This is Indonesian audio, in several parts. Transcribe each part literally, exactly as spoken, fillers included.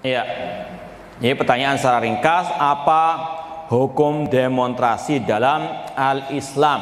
Iya. Jadi pertanyaan secara ringkas, apa hukum demonstrasi dalam al-Islam?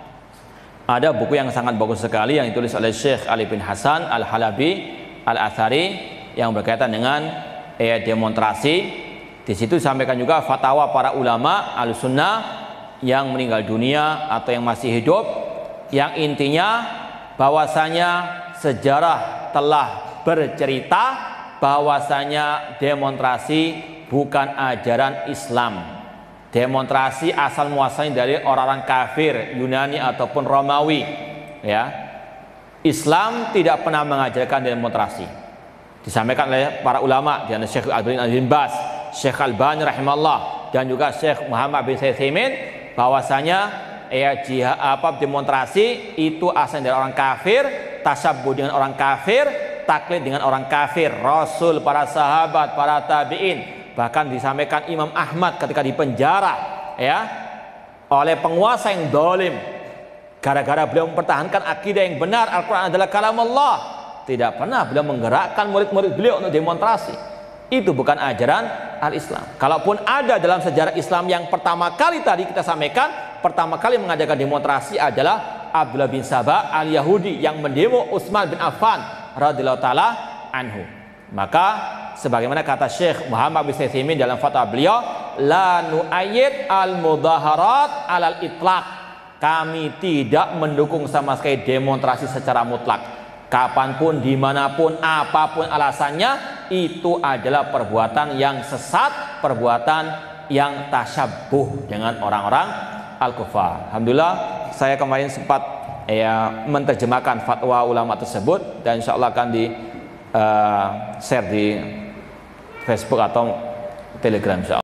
Ada buku yang sangat bagus sekali yang ditulis oleh Syekh Ali bin Hasan Al-Halabi Al-Athari yang berkaitan dengan eh, demonstrasi. Di situ disampaikan juga fatwa para ulama al-sunnah yang meninggal dunia atau yang masih hidup, yang intinya bahwasanya sejarah telah bercerita bahwasanya demonstrasi bukan ajaran Islam. Demonstrasi asal muasalnya dari orang-orang kafir Yunani ataupun Romawi, ya. Islam tidak pernah mengajarkan demonstrasi. Disampaikan oleh para ulama, di Syekh Abdul Aziz bin Baz, Syekh Albani rahimahullah, dan juga Syekh Muhammad bin Utsaimin, bahwasanya ya jihad apa demonstrasi itu asalnya dari orang kafir, tasyabbuh dengan orang kafir, taklid dengan orang kafir, Rasul, para sahabat, para tabi'in. Bahkan disampaikan Imam Ahmad ketika dipenjara ya oleh penguasa yang zalim, gara-gara beliau mempertahankan akidah yang benar, Al-Quran adalah kalam Allah. Tidak pernah beliau menggerakkan murid-murid beliau untuk demonstrasi. Itu bukan ajaran al-Islam. Kalaupun ada dalam sejarah Islam yang pertama kali tadi kita sampaikan, pertama kali mengajarkan demonstrasi adalah Abdullah bin Sabah al-Yahudi yang mendemo Utsman bin Affan radhiyallahu taala anhu. Maka sebagaimana kata Syekh Muhammad bin Utsaimin dalam fatwa beliau, la nu'ayyid al-mudaharat alal itlaq. Kami tidak mendukung sama sekali demonstrasi secara mutlak. Kapanpun, dimanapun, apapun alasannya, itu adalah perbuatan yang sesat, perbuatan yang tasyabbuh dengan orang-orang al-kufar. Alhamdulillah, saya kemarin sempat ya menerjemahkan fatwa ulama tersebut, dan insya Allah akan di uh, share di Facebook atau Telegram insya Allah.